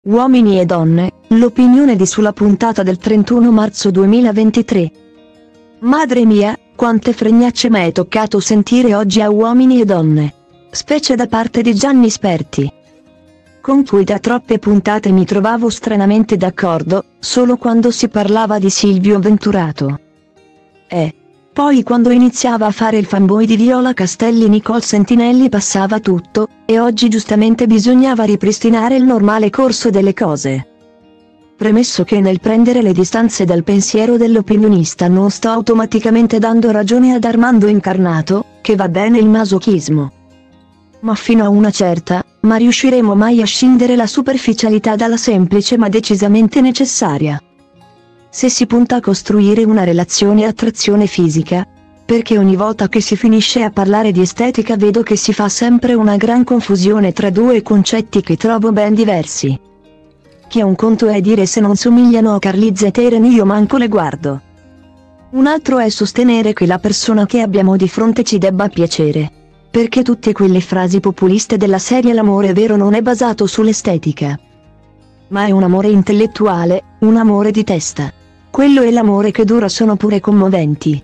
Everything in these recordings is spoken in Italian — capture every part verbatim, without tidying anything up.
Uomini e donne, l'opinione di sulla puntata del trentuno marzo duemilaventitré. Madre mia, quante fregnacce m'è toccato sentire oggi a Uomini e donne. Specie da parte di Gianni Sperti, con cui da troppe puntate mi trovavo stranamente d'accordo, solo quando si parlava di Silvio Venturato. E poi quando iniziava a fare il fanboy di Viola Castelli Nicole Sentinelli passava tutto, e oggi giustamente bisognava ripristinare il normale corso delle cose. Premesso che nel prendere le distanze dal pensiero dell'opinionista non sto automaticamente dando ragione ad Armando Incarnato, che va bene il masochismo, ma fino a una certa, ma riusciremo mai a scindere la superficialità dalla semplice ma decisamente necessaria. Se si punta a costruire una relazione attrazione fisica, perché ogni volta che si finisce a parlare di estetica vedo che si fa sempre una gran confusione tra due concetti che trovo ben diversi. Che un conto è dire se non somigliano a Carlizza e Teren io manco le guardo. Un altro è sostenere che la persona che abbiamo di fronte ci debba piacere. Perché tutte quelle frasi populiste della serie l'amore vero non è basato sull'estetica, ma è un amore intellettuale, un amore di testa. Quello e l'amore che dura sono pure commoventi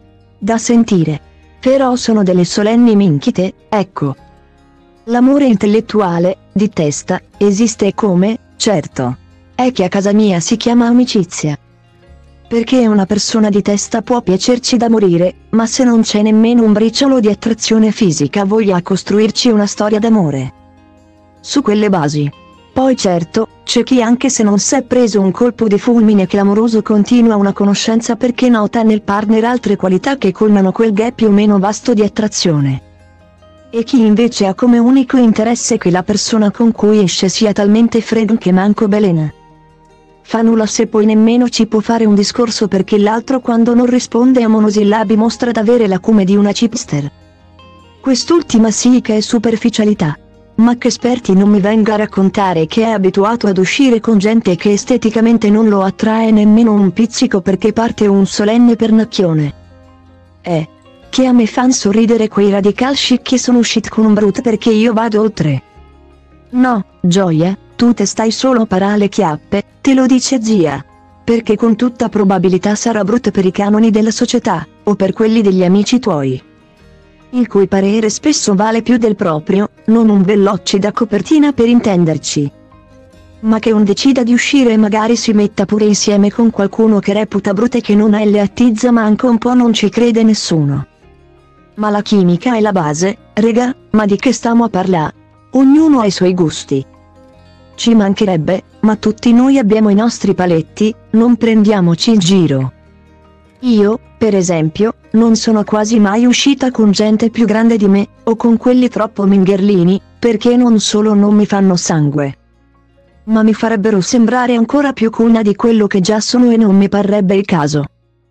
da sentire. Però sono delle solenni minchite, ecco. L'amore intellettuale, di testa, esiste come, certo. È che a casa mia si chiama amicizia. Perché una persona di testa può piacerci da morire, ma se non c'è nemmeno un briciolo di attrazione fisica voglia costruirci una storia d'amore su quelle basi. Poi certo, c'è chi anche se non s'è preso un colpo di fulmine clamoroso continua una conoscenza perché nota nel partner altre qualità che colmano quel gap più o meno vasto di attrazione. E chi invece ha come unico interesse che la persona con cui esce sia talmente fredda che manco belena fa nulla se poi nemmeno ci può fare un discorso perché l'altro quando non risponde a monosillabi mostra d'avere l'acume di una chipster. Quest'ultima sì che è superficialità. Ma che Sperti non mi venga a raccontare che è abituato ad uscire con gente che esteticamente non lo attrae nemmeno un pizzico perché parte un solenne pernacchione. Eh, che a me fan sorridere quei radical chic che sono usciti con un brut perché io vado oltre. No, gioia, tu te stai solo a parare le chiappe, te lo dice zia. Perché con tutta probabilità sarà brut per i canoni della società, o per quelli degli amici tuoi, il cui parere spesso vale più del proprio, non un bellocci da copertina per intenderci, ma che un decida di uscire e magari si metta pure insieme con qualcuno che reputa brutta e che non è le attizza manco un po' non ci crede nessuno. Ma la chimica è la base, regà, ma di che stiamo a parlare? Ognuno ha i suoi gusti. Ci mancherebbe, ma tutti noi abbiamo i nostri paletti, non prendiamoci in giro. Io, per esempio, non sono quasi mai uscita con gente più grande di me, o con quelli troppo mingherlini, perché non solo non mi fanno sangue, ma mi farebbero sembrare ancora più cool di quello che già sono e non mi parrebbe il caso.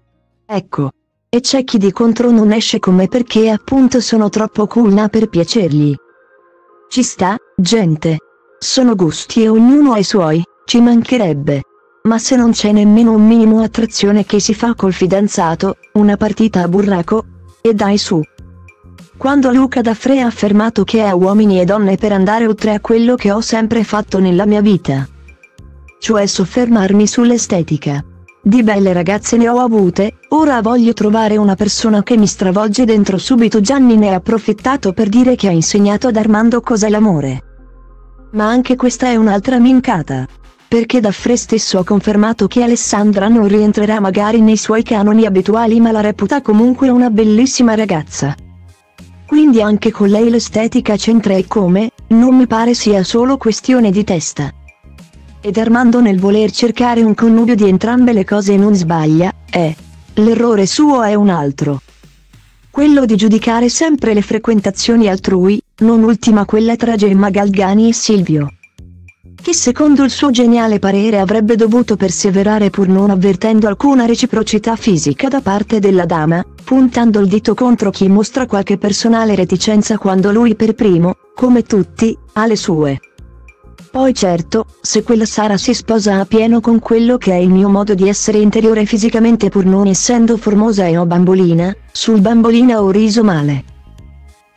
Ecco. E c'è chi di contro non esce con me perché appunto sono troppo cool per piacergli. Ci sta, gente. Sono gusti e ognuno ha i suoi, ci mancherebbe. Ma se non c'è nemmeno un minimo attrazione che si fa col fidanzato, una partita a burraco? E dai su. Quando Luca D'Affrè ha affermato che è a Uomini e donne per andare oltre a quello che ho sempre fatto nella mia vita, cioè soffermarmi sull'estetica. Di belle ragazze ne ho avute, ora voglio trovare una persona che mi stravolge dentro subito. Gianni ne ha approfittato per dire che ha insegnato ad Armando cos'è l'amore. Ma anche questa è un'altra mincata. Perché D'Affrè stesso ha confermato che Alessandra non rientrerà magari nei suoi canoni abituali ma la reputa comunque una bellissima ragazza. Quindi anche con lei l'estetica c'entra e come, non mi pare sia solo questione di testa. Ed Armando nel voler cercare un connubio di entrambe le cose non sbaglia, eh. L'errore suo è un altro. Quello di giudicare sempre le frequentazioni altrui, non ultima quella tra Gemma Galgani e Silvio, che secondo il suo geniale parere avrebbe dovuto perseverare pur non avvertendo alcuna reciprocità fisica da parte della dama, puntando il dito contro chi mostra qualche personale reticenza quando lui per primo, come tutti, ha le sue. Poi certo, se quella Sara si sposa a pieno con quello che è il mio modo di essere interiore fisicamente pur non essendo formosa e ho bambolina, sul bambolina ho riso male.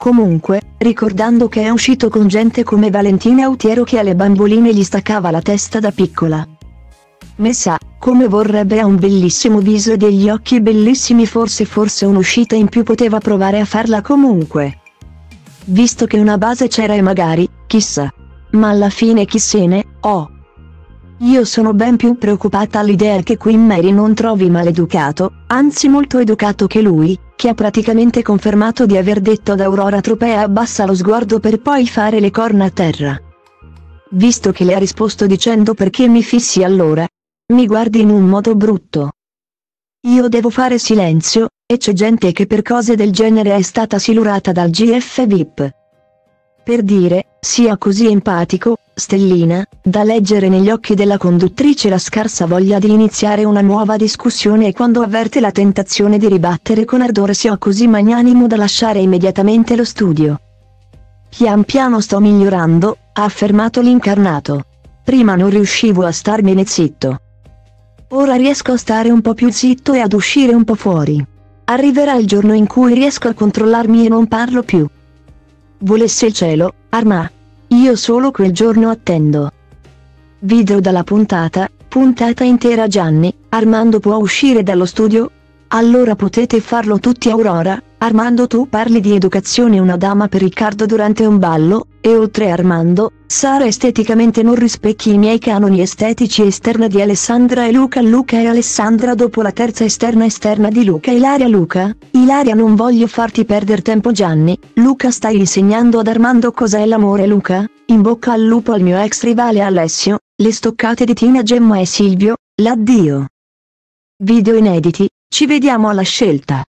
Comunque, ricordando che è uscito con gente come Valentina Autiero che alle bamboline gli staccava la testa da piccola. Me sa, come vorrebbe ha un bellissimo viso e degli occhi bellissimi, forse forse un'uscita in più poteva provare a farla comunque. Visto che una base c'era e magari, chissà. Ma alla fine chi se ne, oh. Io sono ben più preoccupata all'idea che Queen Mary non trovi maleducato, anzi molto educato che lui, che ha praticamente confermato di aver detto ad Aurora Tropea abbassa lo sguardo per poi fare le corna a terra. Visto che le ha risposto dicendo perché mi fissi allora. Mi guardi in un modo brutto. Io devo fare silenzio, e c'è gente che per cose del genere è stata silurata dal G F V I P. Per dire, sia così empatico, stellina, da leggere negli occhi della conduttrice la scarsa voglia di iniziare una nuova discussione e quando avverte la tentazione di ribattere con ardore sia così magnanimo da lasciare immediatamente lo studio. Pian piano sto migliorando, ha affermato l'incarnato. Prima non riuscivo a starmene zitto. Ora riesco a stare un po' più zitto e ad uscire un po' fuori. Arriverà il giorno in cui riesco a controllarmi e non parlo più. Volesse il cielo, Armà. Io solo quel giorno attendo. Video dalla puntata, puntata intera. Gianni, Armando può uscire dallo studio? Allora potete farlo tutti. Aurora, Armando tu parli di educazione una dama per Riccardo durante un ballo, e oltre a Armando, Sara esteticamente non rispecchi i miei canoni estetici. Esterna di Alessandra e Luca. Luca e Alessandra dopo la terza esterna esterna di Luca. Ilaria. Luca, Ilaria non voglio farti perdere tempo. Gianni, Luca stai insegnando ad Armando cos'è l'amore. Luca, in bocca al lupo al mio ex rivale Alessio, le stoccate di Tina, Gemma e Silvio, l'addio. Video inediti, ci vediamo alla scelta.